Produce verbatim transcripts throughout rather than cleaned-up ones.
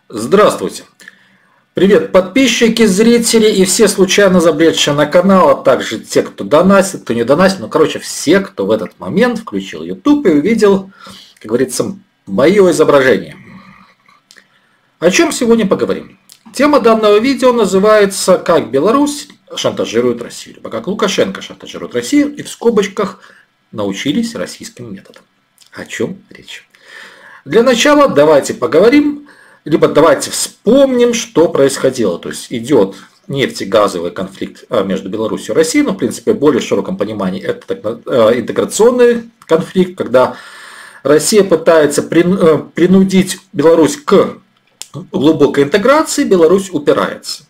Здравствуйте! Привет, подписчики, зрители и все случайно забредшие на канал, а также те, кто донатит, кто не донатит, ну, короче, все, кто в этот момент включил YouTube и увидел, как говорится, мое изображение. О чем сегодня поговорим? Тема данного видео называется «Как Беларусь шантажирует Россию», либо «Как Лукашенко шантажирует Россию» и в скобочках «Научились российским методам». О чем речь? Для начала давайте поговорим, либо давайте вспомним, что происходило. То есть идет нефтегазовый конфликт между Беларусью и Россией, но в принципе в более широком понимании это интеграционный конфликт, когда Россия пытается принудить Беларусь к глубокой интеграции, Беларусь упирается.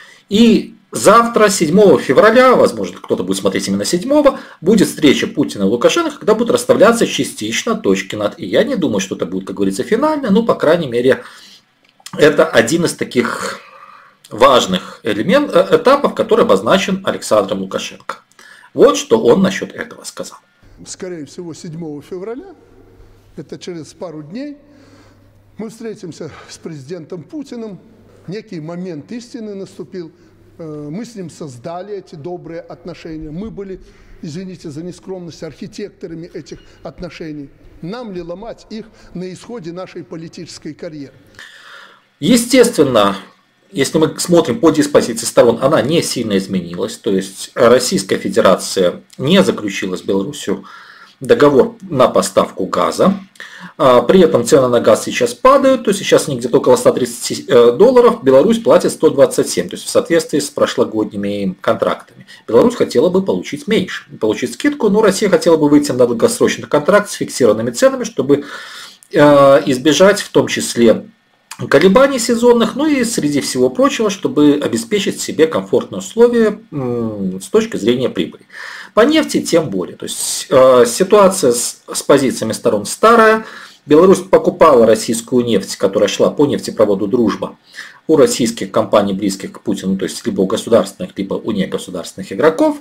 И завтра, седьмого февраля, возможно, кто-то будет смотреть именно седьмого, будет встреча Путина и Лукашенко, когда будут расставляться частично точки над «и». Я не думаю, что это будет, как говорится, финально, но, по крайней мере, это один из таких важных элемент, этапов, который обозначен Александром Лукашенко. Вот что он насчет этого сказал. Скорее всего, седьмого февраля, это через пару дней, мы встретимся с президентом Путиным. Некий момент истины наступил. Мы с ним создали эти добрые отношения. Мы были, извините за нескромность, архитекторами этих отношений. Нам ли ломать их на исходе нашей политической карьеры? Естественно, если мы смотрим по диспозиции сторон, она не сильно изменилась. То есть Российская Федерация не заключила с Беларусью договор на поставку газа. При этом цены на газ сейчас падают, то есть сейчас они где-то около ста тридцати долларов, Беларусь платит сто двадцать семь, то есть в соответствии с прошлогодними контрактами. Беларусь хотела бы получить меньше, получить скидку, но Россия хотела бы выйти на долгосрочный контракт с фиксированными ценами, чтобы избежать в том числе колебаний сезонных, ну и среди всего прочего, чтобы обеспечить себе комфортные условия с точки зрения прибыли. По нефти тем более. То есть э, ситуация с, с позициями сторон старая. Беларусь покупала российскую нефть, которая шла по нефтепроводу «Дружба» у российских компаний, близких к Путину, то есть либо у государственных, либо у негосударственных игроков.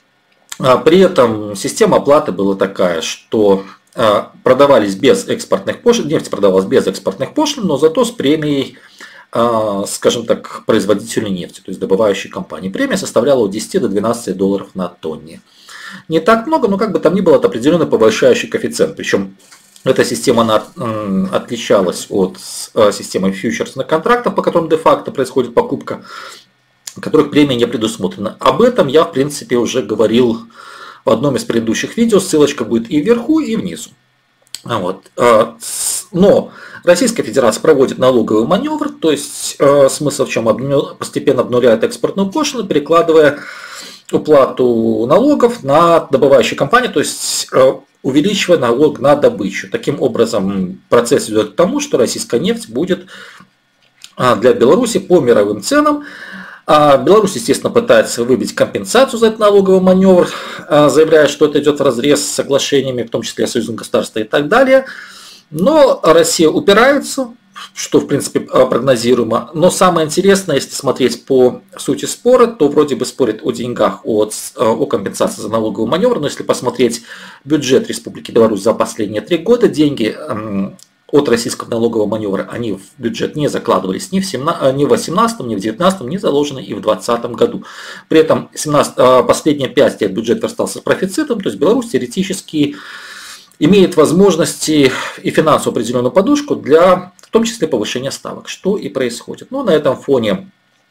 А при этом система оплаты была такая, что э, продавались без экспортных пошлин, нефть продавалась без экспортных пошлин, но зато с премией, скажем так, производителю нефти, то есть добывающей компании. Премия составляла от десяти до двенадцати долларов на тонне. Не так много, но как бы там ни было, это определенный повышающий коэффициент. Причем эта система она отличалась от системы фьючерсных контрактов, по которым де-факто происходит покупка, которых премия не предусмотрена. Об этом я, в принципе, уже говорил в одном из предыдущих видео. Ссылочка будет и вверху, и внизу. Вот. Но Российская Федерация проводит налоговый маневр, то есть э, смысл в чем? Обну... Постепенно обнуляет экспортную пошлину, перекладывая уплату налогов на добывающие компании, то есть э, увеличивая налог на добычу. Таким образом, процесс идет к тому, что российская нефть будет э, для Беларуси по мировым ценам. А Беларусь, естественно, пытается выбить компенсацию за этот налоговый маневр, э, заявляя, что это идет вразрез с соглашениями, в том числе союзным государством и так далее. Но Россия упирается, что в принципе прогнозируемо. Но самое интересное, если смотреть по сути спора, то вроде бы спорит о деньгах, о, о компенсации за налоговый маневр. Но если посмотреть бюджет Республики Беларусь за последние три года, деньги от российского налогового маневра, они в бюджет не закладывались ни в две тысячи восемнадцатом, ни в две тысячи девятнадцатом, не заложены и в две тысячи двадцатом году. При этом последние пять лет бюджет верстался с профицитом, то есть Беларусь теоретически имеет возможности и финансовую определенную подушку для, в том числе, повышения ставок, что и происходит. Но на этом фоне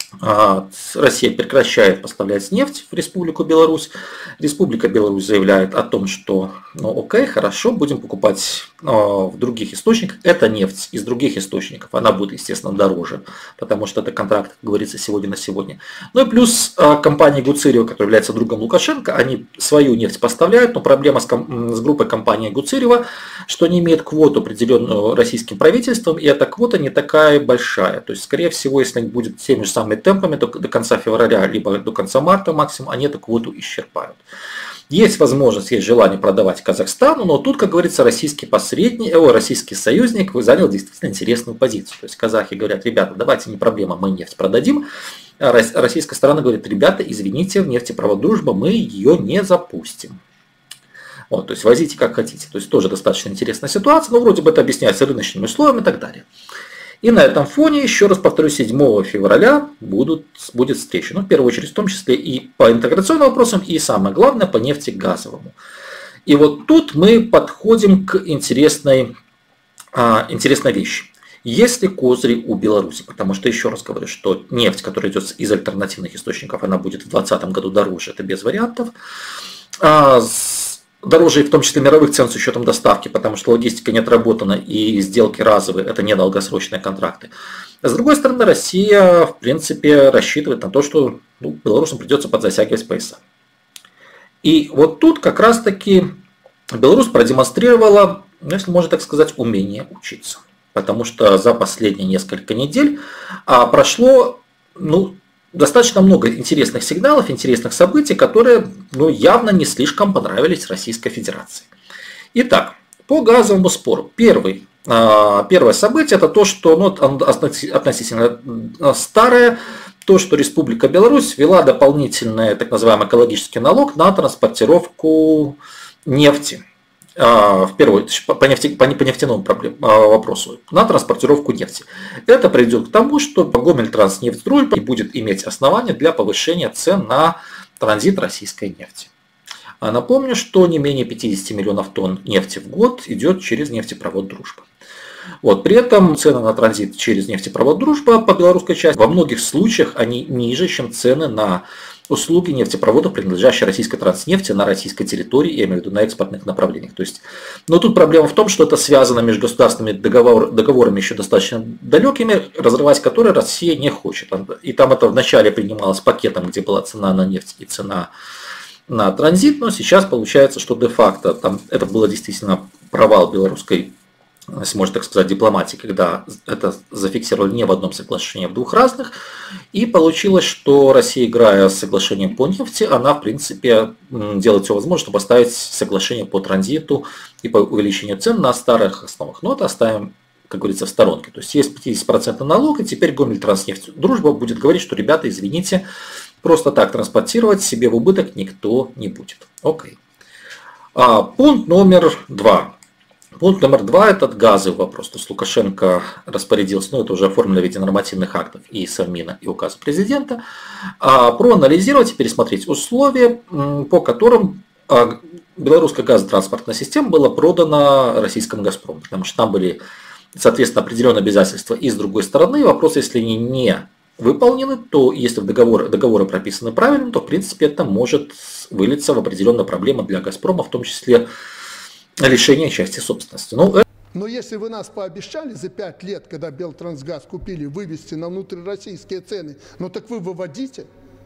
Россия прекращает поставлять нефть в Республику Беларусь. Республика Беларусь заявляет о том, что ну окей, хорошо, будем покупать в других источниках. Это нефть из других источников, она будет, естественно, дороже, потому что это контракт, как говорится, сегодня на сегодня. Ну и плюс компания Гуцериева, которая является другом Лукашенко, они свою нефть поставляют, но проблема с, с группой компании Гуцериева, что они имеют квоту, определенную российским правительством, и эта квота не такая большая. То есть, скорее всего, если они будут теми же самыми темпами до, до конца февраля, либо до конца марта максимум, они эту квоту исчерпают. Есть возможность, есть желание продавать Казахстану, но тут, как говорится, российский посредник, о, российский союзник занял действительно интересную позицию. То есть казахи говорят: ребята, давайте, не проблема, мы нефть продадим. А российская сторона говорит: ребята, извините, нефтепровод «Дружба», мы ее не запустим. Вот, то есть возите как хотите. То есть тоже достаточно интересная ситуация, но вроде бы это объясняется рыночными условиями и так далее. И на этом фоне, еще раз повторю, седьмого февраля будут, будет встреча. Ну, в первую очередь, в том числе и по интеграционным вопросам, и самое главное, по нефтегазовому. И вот тут мы подходим к интересной, а, интересной вещи. Есть ли козыри у Беларуси? Потому что, еще раз говорю, что нефть, которая идет из альтернативных источников, она будет в две тысячи двадцатом году дороже, это без вариантов. А, дороже, в том числе мировых цен с учетом доставки, потому что логистика не отработана и сделки разовые, это не долгосрочные контракты. А с другой стороны, Россия, в принципе, рассчитывает на то, что ну, белорусам придется подзатягивать пояса. И вот тут как раз-таки Беларусь продемонстрировала, если можно так сказать, умение учиться. Потому что за последние несколько недель а, прошло ну, достаточно много интересных сигналов, интересных событий, которые ну, явно не слишком понравились Российской Федерации. Итак, по газовому спору. Первый, а, первое событие это то, что ну, относительно старое, то, что Республика Беларусь ввела дополнительный так называемый экологический налог на транспортировку нефти. В первую очередь по, нефти, по нефтяному проблем, вопросу, на транспортировку нефти. Это приведет к тому, что Гомельтранснефть-Дружба будет иметь основания для повышения цен на транзит российской нефти. А напомню, что не менее пятьдесят миллионов тонн нефти в год идет через нефтепровод «Дружба». Вот, при этом цены на транзит через нефтепровод «Дружба» по белорусской части во многих случаях они ниже, чем цены на услуги нефтепроводов, принадлежащие российской транснефти на российской территории, я имею в виду на экспортных направлениях. То есть, но тут проблема в том, что это связано между государственными договор, договорами еще достаточно далекими, разрывать которые Россия не хочет. И там это вначале принималось пакетом, где была цена на нефть и цена на транзит, но сейчас получается, что де-факто там это было действительно провал белорусской, если можно так сказать, дипломатии, когда это зафиксировали не в одном соглашении, а в двух разных. И получилось, что Россия, играя с соглашением по нефти, она, в принципе, делает все возможное, чтобы оставить соглашение по транзиту и по увеличению цен на старых основах. Но это оставим, как говорится, в сторонке. То есть есть пятьдесят процентов налог, и теперь Гомельтранснефть-Дружба будет говорить, что, ребята, извините, просто так транспортировать себе в убыток никто не будет. Окей. А, пункт номер два. Пункт номер два – это газовый вопрос. То есть Лукашенко распорядился, ну это уже оформлено в виде нормативных актов и Совмина, и указа президента, проанализировать и пересмотреть условия, по которым белорусская газотранспортная система была продана российскому «Газпрому». Потому что там были, соответственно, определенные обязательства. И с другой стороны, вопрос, если они не выполнены, то если в договоры, договоры прописаны правильно, то в принципе это может вылиться в определенные проблемы для «Газпрома», в том числе лишение части собственности. Ну, это... Но если вы нас пообещали за пять лет, когда Белтрансгаз купили, вывести на внутрироссийские цены, ну так вы выводите.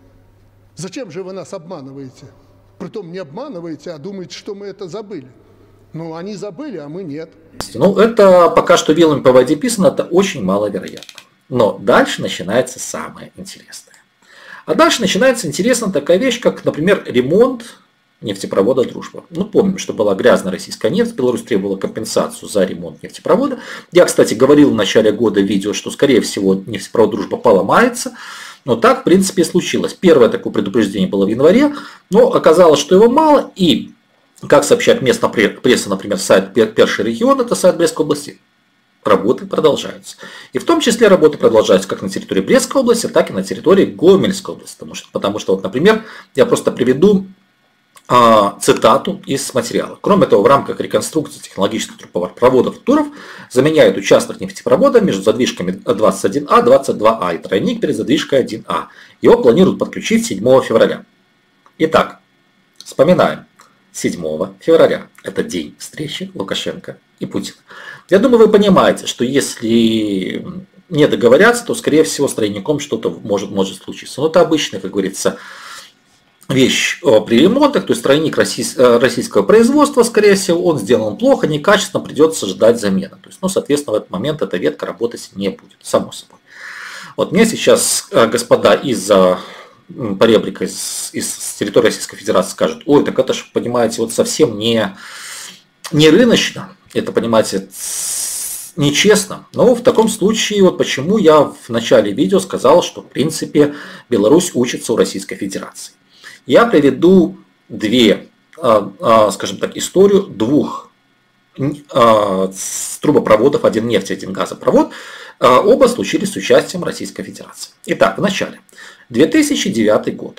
Зачем же вы нас обманываете? Притом не обманываете, а думаете, что мы это забыли. Ну, они забыли, а мы нет. Ну, это пока что вилами по воде писано, это очень маловероятно. Но дальше начинается самое интересное. А дальше начинается интересная такая вещь, как, например, ремонт нефтепровода «Дружба». Ну, помним, что была грязная российская нефть, Беларусь требовала компенсацию за ремонт нефтепровода. Я, кстати, говорил в начале года в видео, что, скорее всего, нефтепровод «Дружба» поломается. Но так, в принципе, и случилось. Первое такое предупреждение было в январе, но оказалось, что его мало. И, как сообщает местная пресса, например, сайт «Перший регион», это сайт Брестской области, работы продолжаются. И в том числе работы продолжаются как на территории Брестской области, так и на территории Гомельской области. Потому что, потому что вот, например, я просто приведу цитату из материала. Кроме того, в рамках реконструкции технологических трубопроводов ТУРов заменяют участок нефтепровода между задвижками двадцать один А, двадцать два А и тройник перед задвижкой один А. Его планируют подключить седьмого февраля. Итак, вспоминаем. седьмого февраля. Это день встречи Лукашенко и Путина. Я думаю, вы понимаете, что если не договорятся, то, скорее всего, с тройником что-то может, может случиться. Но это обычно, как говорится, вещь при ремонтах, то есть тройник российского производства, скорее всего, он сделан плохо, некачественно, придется ждать замены. То есть, ну, соответственно, в этот момент эта ветка работать не будет, само собой. Вот мне сейчас господа из-за поребрика из, из территории Российской Федерации скажут: ой, так это же, понимаете, вот совсем не, не рыночно, это, понимаете, нечестно. Но в таком случае, вот почему я в начале видео сказал, что, в принципе, Беларусь учится у Российской Федерации. Я приведу две, скажем так, историю двух с трубопроводов один нефть, один газопровод, оба случились с участием Российской Федерации. Итак, в начале. две тысячи девятый год.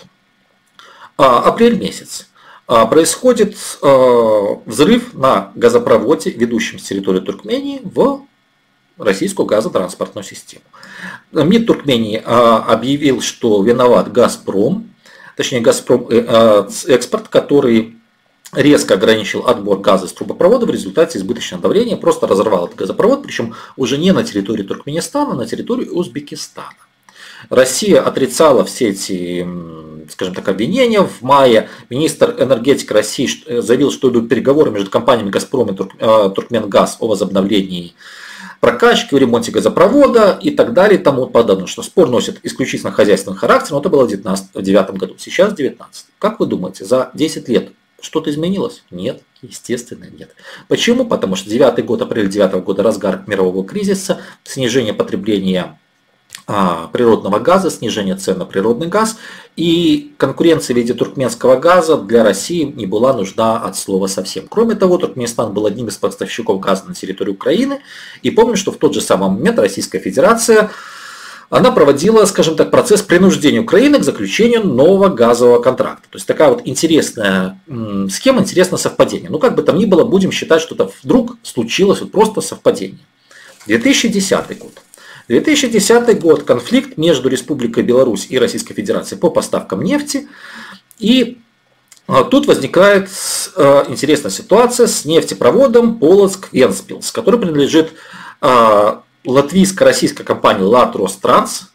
Апрель месяц. Происходит взрыв на газопроводе, ведущем с территории Туркмении в российскую газотранспортную систему. МИД Туркмении объявил, что виноват Газпром, точнее Газпром экспорт, который резко ограничил отбор газа из трубопровода, в результате избыточного давления просто разорвал этот газопровод, причем уже не на территории Туркменистана, а на территории Узбекистана. Россия отрицала все эти, скажем так, обвинения. В мае министр энергетики России заявил, что идут переговоры между компаниями «Газпром» и «Туркменгаз» о возобновлении прокачки, о ремонте газопровода и так далее и тому подобное. Что спор носит исключительно хозяйственный характер, но это было в две тысячи девятом году. Сейчас две тысячи девятнадцатый. Как вы думаете, за десять лет что-то изменилось? Нет, естественно нет. Почему? Потому что девятый год, апрель девятого года, разгар мирового кризиса, снижение потребления а, природного газа, снижение цен на природный газ, и конкуренция в виде туркменского газа для России не была нужна от слова совсем. Кроме того, Туркменистан был одним из поставщиков газа на территории Украины, и помню, что в тот же самый момент Российская Федерация она проводила, скажем так, процесс принуждения Украины к заключению нового газового контракта. То есть такая вот интересная схема, интересное совпадение. Ну, как бы там ни было, будем считать, что это вдруг случилось вот просто совпадение. две тысячи десятый год. две тысячи десятый год. Конфликт между Республикой Беларусь и Российской Федерацией по поставкам нефти. И тут возникает интересная ситуация с нефтепроводом Полоцк-Вентспилс, который принадлежит латвийско-российская компания Латространс.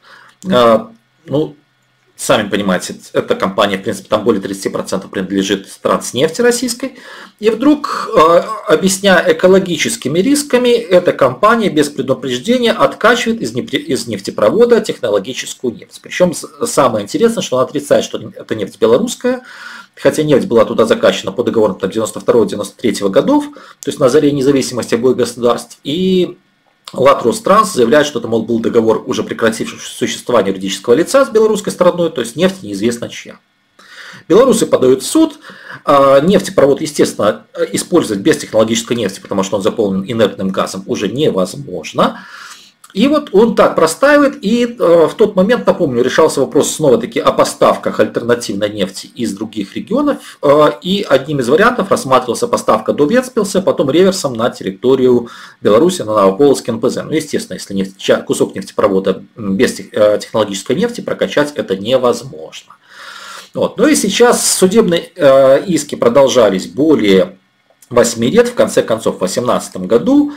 Ну, сами понимаете, эта компания, в принципе, там более тридцати процентов принадлежит Транснефти российской. И вдруг, объясняя экологическими рисками, эта компания без предупреждения откачивает из нефтепровода технологическую нефть. Причем самое интересное, что она отрицает, что это нефть белорусская, хотя нефть была туда закачана по договорам девяносто второго — девяносто третьего годов, то есть на заре независимости обоих государств. И Латространс заявляет, что это, мол, был договор, уже прекративший существование юридического лица с белорусской стороной, то есть нефть неизвестно чья. Белорусы подают в суд, нефтепровод, естественно, использовать без технологической нефти, потому что он заполнен инертным газом, уже невозможно. И вот он так простаивает, и в тот момент, напомню, решался вопрос снова-таки о поставках альтернативной нефти из других регионов, и одним из вариантов рассматривался поставка до Вентспилса, потом реверсом на территорию Беларуси, на Новополоцк эн пэ зэ. Ну, естественно, если нефть, кусок нефтепровода без технологической нефти прокачать это невозможно. Вот. Ну и сейчас судебные иски продолжались более восьми лет, в конце концов, в две тысячи восемнадцатом году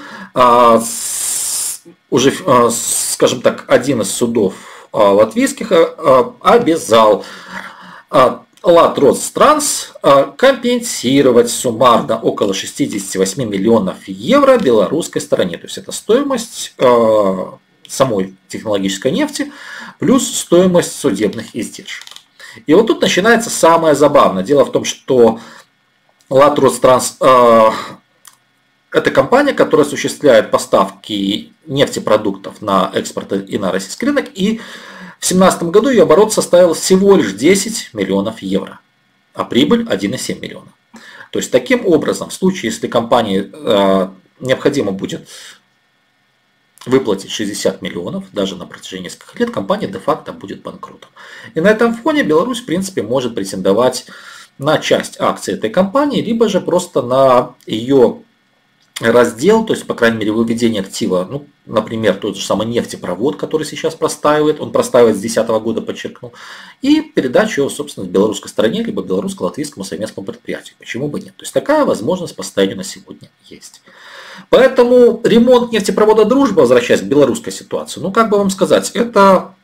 уже, скажем так, один из судов латвийских обязал Латространс компенсировать суммарно около шестидесяти восьми миллионов евро белорусской стороне. То есть это стоимость самой технологической нефти плюс стоимость судебных издержек. И вот тут начинается самое забавное. Дело в том, что Латространс это компания, которая осуществляет поставки нефтепродуктов на экспорт и на российский рынок, и в две тысячи семнадцатом году ее оборот составил всего лишь десять миллионов евро, а прибыль один и семь миллиона. То есть таким образом, в случае, если компании э, необходимо будет выплатить шестьдесят миллионов, даже на протяжении нескольких лет, компания де-факто будет банкротом. И на этом фоне Беларусь, в принципе, может претендовать на часть акций этой компании, либо же просто на ее раздел, то есть, по крайней мере, выведение актива, ну, например, тот же самый нефтепровод, который сейчас простаивает, он простаивает с две тысячи десятого года, подчеркну, и передачу его, собственно, белорусской стороне, либо белорусско-латвийскому совместному предприятию. Почему бы нет? То есть, такая возможность по состоянию на сегодня есть. Поэтому ремонт нефтепровода «Дружба», возвращаясь к белорусской ситуации, ну, как бы вам сказать, это,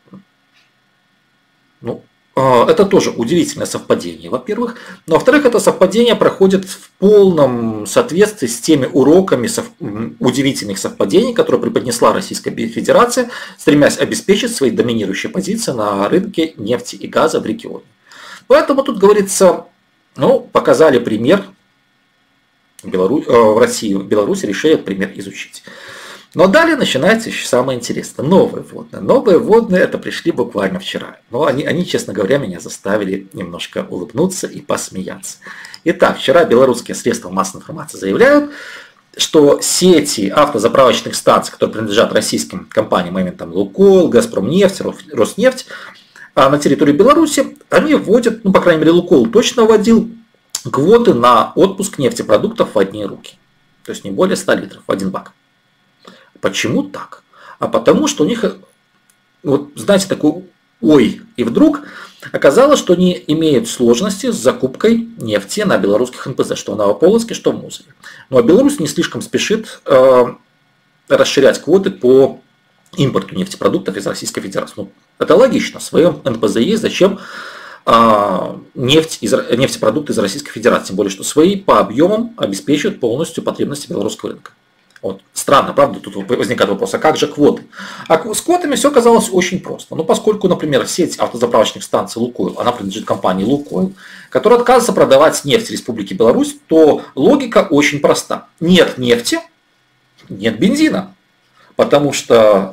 ну, это тоже удивительное совпадение, во-первых. Но, во-вторых, это совпадение проходит в полном соответствии с теми уроками сов... удивительных совпадений, которые преподнесла Российская Федерация, стремясь обеспечить свои доминирующие позиции на рынке нефти и газа в регионе. Поэтому тут говорится, ну, показали пример, Белору... в России, в Беларуси решили этот пример изучить. Но далее начинается еще самое интересное. Новые вводные. Новые вводные это пришли буквально вчера. Но они, они, честно говоря, меня заставили немножко улыбнуться и посмеяться. Итак, вчера белорусские средства массовой информации заявляют, что сети автозаправочных станций, которые принадлежат российским компаниям, именно там Лукойл, Газпромнефть, Роснефть, а на территории Беларуси, они вводят, ну, по крайней мере, Лукойл точно вводил квоты на отпуск нефтепродуктов в одни руки. То есть не более ста литров в один бак. Почему так? А потому что у них, вот знаете, такой ой, и вдруг оказалось, что они имеют сложности с закупкой нефти на белорусских эн пэ зэ, что в Новополоцке, что в Мусоре. Но Беларусь не слишком спешит э, расширять квоты по импорту нефтепродуктов из Российской Федерации. Ну, это логично, в своем эн пэ зэ есть, зачем э, нефть из, нефтепродукты из Российской Федерации, тем более, что свои по объемам обеспечивают полностью потребности белорусского рынка. Вот. Странно, правда, тут возникает вопрос, а как же квоты? А с квотами все оказалось очень просто. Ну, поскольку, например, сеть автозаправочных станций Лукойл, она принадлежит компании Лукойл, которая отказывается продавать нефть Республике Беларусь, то логика очень проста. Нет нефти, нет бензина. Потому что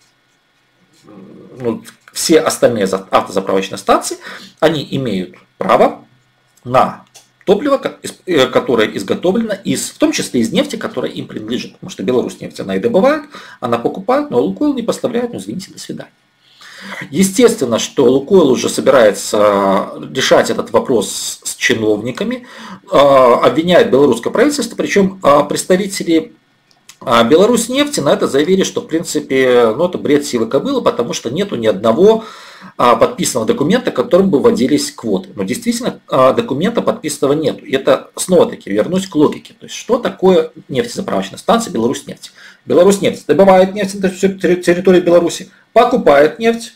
ну, все остальные автозаправочные станции, они имеют право на топливо, которое изготовлено из, в том числе из нефти, которая им принадлежит. Потому что Беларусь нефть она и добывает, она покупает, но Лукойл не поставляет, ну извините, до свидания. Естественно, что Лукойл уже собирается решать этот вопрос с чиновниками, обвиняет белорусское правительство, причем представители Беларусь нефти на это заявили, что в принципе ну, это бред сивой кобылы, потому что нету ни одного подписанного документа, которым бы вводились квоты. Но действительно документа подписанного нет. И это снова-таки вернусь к логике. То есть что такое нефтезаправочная станция Беларусь нефть? Беларусь нефть добывает нефть на территории Беларуси, покупает нефть,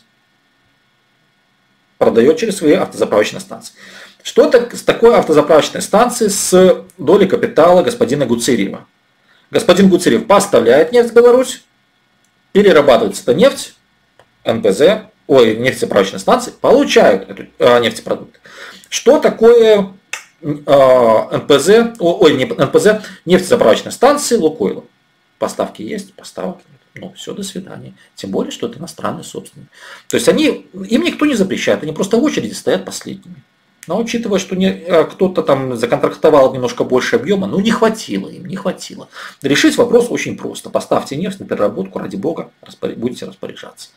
продает через свои автозаправочные станции. Что такое автозаправочная станция с долей капитала господина Гуцериева? Господин Гуцериев поставляет нефть в Беларусь, перерабатывается эта нефть, эн пэ зэ, ой, нефтезаправочные станции получают эту э, нефтепродукты. Что такое э, эн пэ зэ, ой, не эн пэ зэ, нефтезаправочные станции Лукойла? Поставки есть, поставок нет. Ну, все, до свидания. Тем более, что это иностранные собственники. То есть они, им никто не запрещает, они просто в очереди стоят последними. Но учитывая, что не, кто-то там законтрактовал немножко больше объема, ну не хватило им, не хватило. Решить вопрос очень просто. Поставьте нефть на переработку, ради бога, распоряд, будете распоряжаться.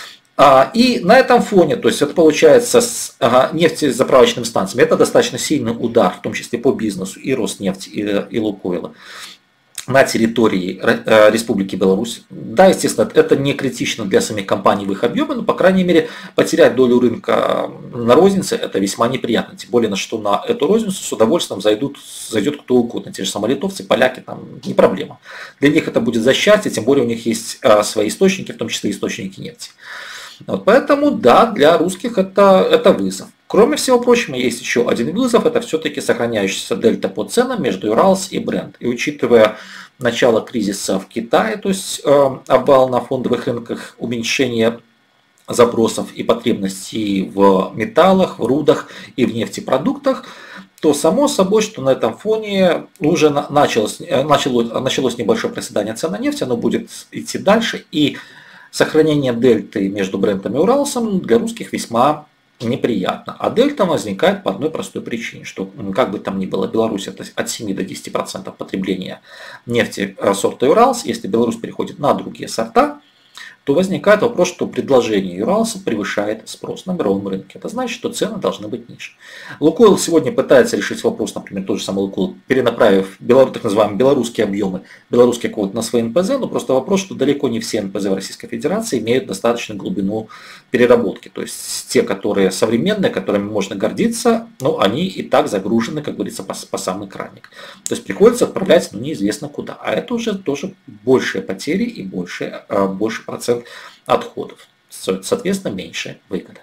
А, и на этом фоне, то есть это получается с ага, нефтезаправочными станциями, это достаточно сильный удар, в том числе по бизнесу и Роснефти, и, и Лукойла на территории Республики Беларусь. Да, естественно, это не критично для самих компаний в их объеме, но, по крайней мере, потерять долю рынка на рознице – это весьма неприятно. Тем более, что на эту розницу с удовольствием зайдут, зайдет кто угодно. Те же самые литовцы, поляки, там не проблема. Для них это будет за счастье, тем более у них есть свои источники, в том числе источники нефти. Вот, поэтому, да, для русских это, это вызов. Кроме всего прочего, есть еще один вызов, это все-таки сохраняющаяся дельта по ценам между Уралс и Brent. И учитывая начало кризиса в Китае, то есть э, обвал на фондовых рынках, уменьшение запросов и потребностей в металлах, в рудах и в нефтепродуктах, то само собой, что на этом фоне уже началось, началось, началось небольшое проседание цен на нефть, оно будет идти дальше, и сохранение дельты между Брентом и Уралсом для русских весьма неприятно. А дельта возникает по одной простой причине, что как бы там ни было, Беларусь это от семи до десяти процентов потребления нефти сорта Уралс. Если Беларусь переходит на другие сорта, то возникает вопрос, что предложение Уралса превышает спрос на мировом рынке. Это значит, что цены должны быть ниже. Лукойл сегодня пытается решить вопрос, например, тот же самый Лукойл, перенаправив так называемые белорусские объемы, белорусские квоты на свои эн пэ зэ, но просто вопрос, что далеко не все эн пэ зэ в Российской Федерации имеют достаточную глубину переработки. То есть те, которые современные, которыми можно гордиться, ну, они и так загружены, как говорится, по, по самый краник. То есть приходится отправлять, ну, неизвестно куда. А это уже тоже большие потери и больше, больше процент отходов. Соответственно, меньше выгода.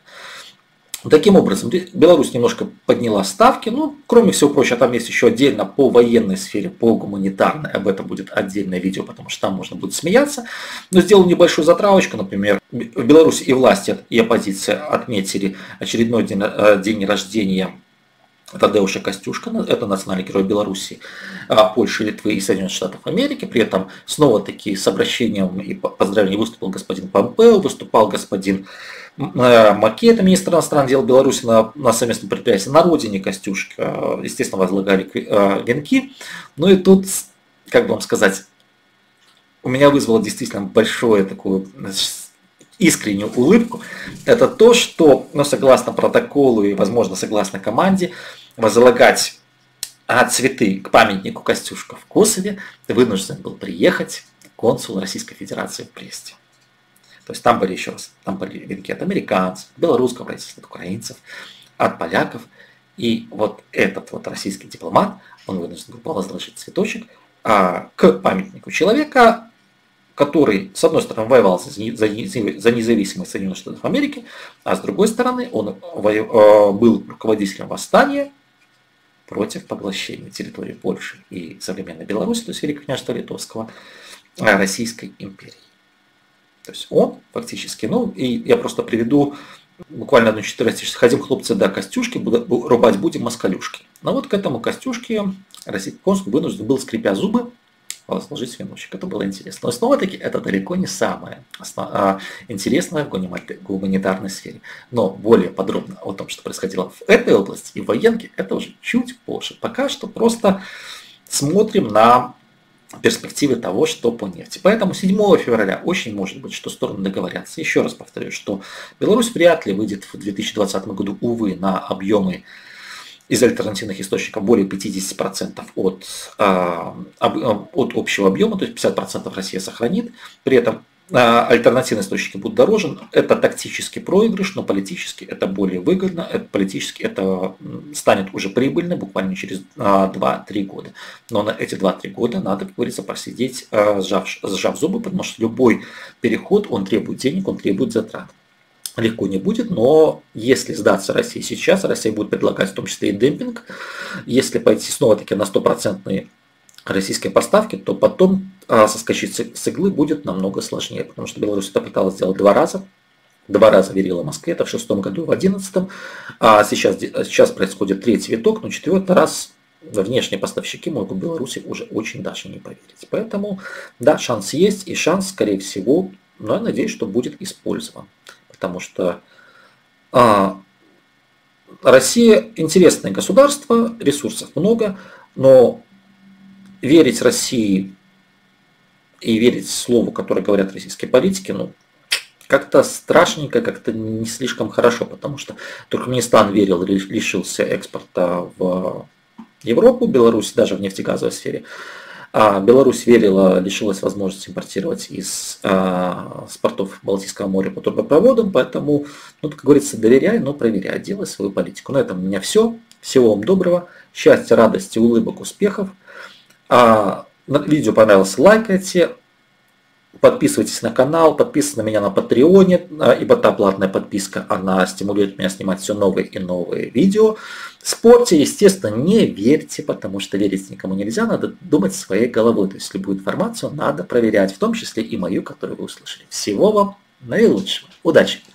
Таким образом, Беларусь немножко подняла ставки, ну, кроме всего прочего, там есть еще отдельно по военной сфере, по гуманитарной, об этом будет отдельное видео, потому что там можно будет смеяться, но сделал небольшую затравочку, например, в Беларуси и власти, и оппозиция отметили очередной день, день рождения Тадеуша Костюшка, это национальный герой Беларуси, Польши, Литвы и Соединенных Штатов Америки. При этом снова-таки с обращением и поздравлением выступил господин Помпео, выступал господин Маке, это министр иностранных дел Беларуси на, на совместном предприятии. На родине Костюшка, естественно, возлагали венки. Ну и тут как бы вам сказать, у меня вызвало действительно большую такую искреннюю улыбку, это то, что, ну, согласно протоколу и, возможно, согласно команде, возлагать а, цветы к памятнику Костюшка в Косове вынужден был приехать консул Российской Федерации в Бресте. То есть там были еще раз, там были венки от американцев, белорусского правительства, от украинцев, от поляков. И вот этот вот российский дипломат, он вынужден был возложить цветочек а, к памятнику человека, который, с одной стороны, воевал за, за, за независимость Соединенных Штатов Америки, а с другой стороны, он воев, был руководителем восстания против поглощения территории Польши и современной Беларуси, то есть Великого княжества Литовского, Российской империи. То есть он фактически, ну, и я просто приведу буквально одну четырнадцать, ходим, хлопцы, до Костюшки, рубать будем москалюшки. Но вот к этому Костюшке российский консул вынужден был, скрипя зубы, возложить веночек. Это было интересно. Но снова-таки это далеко не самое основ... интересное в гуманитарной сфере. Но более подробно о том, что происходило в этой области и в военке, это уже чуть позже. Пока что просто смотрим на перспективы того, что по нефти. Поэтому седьмого февраля очень может быть, что стороны договорятся. Еще раз повторю, что Беларусь вряд ли выйдет в две тысячи двадцатом году, увы, на объемы из альтернативных источников более пятьдесят процентов от, от общего объема, то есть пятьдесят процентов Россия сохранит. При этом альтернативные источники будут дороже. Это тактически проигрыш, но политически это более выгодно. Это, политически это станет уже прибыльно буквально через два-три года. Но на эти два-три года надо, как говорится, просидеть, сжав, сжав зубы, потому что любой переход, он требует денег, он требует затрат. Легко не будет, но если сдаться России сейчас, Россия будет предлагать в том числе и демпинг. Если пойти снова-таки на стопроцентные российские поставки, то потом а, соскочить с иглы будет намного сложнее, потому что Беларусь это пыталась сделать два раза. Два раза верила Москве, это в шестом году и в одиннадцатом. А сейчас, сейчас происходит третий виток, но четвертый раз внешние поставщики могут Беларуси уже очень даже не поверить. Поэтому, да, шанс есть, и шанс, скорее всего, но я надеюсь, что будет использован. Потому что а, Россия интересное государство, ресурсов много, но верить России и верить слову, которое говорят российские политики, ну, как-то страшненько, как-то не слишком хорошо, потому что Туркменистан верил, лишился экспорта в Европу, Беларусь даже в нефтегазовой сфере. А Беларусь верила, лишилась возможности импортировать из а, с портов Балтийского моря по трубопроводам, поэтому, ну, как говорится, доверяй, но проверяй, делай свою политику. На этом у меня все. Всего вам доброго, счастья, радости, улыбок, успехов. А, видео понравилось, лайкайте, подписывайтесь на канал, подписывайтесь на меня на Патреоне, ибо та платная подписка, она стимулирует меня снимать все новые и новые видео. Спорьте, естественно, не верьте, потому что верить никому нельзя, надо думать своей головой. То есть любую информацию надо проверять, в том числе и мою, которую вы услышали. Всего вам наилучшего. Удачи!